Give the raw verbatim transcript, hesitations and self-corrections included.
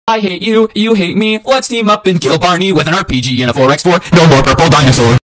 I hate you, you hate me. Let's team up and kill Barney with an R P G and a four by four. No more purple dinosaur.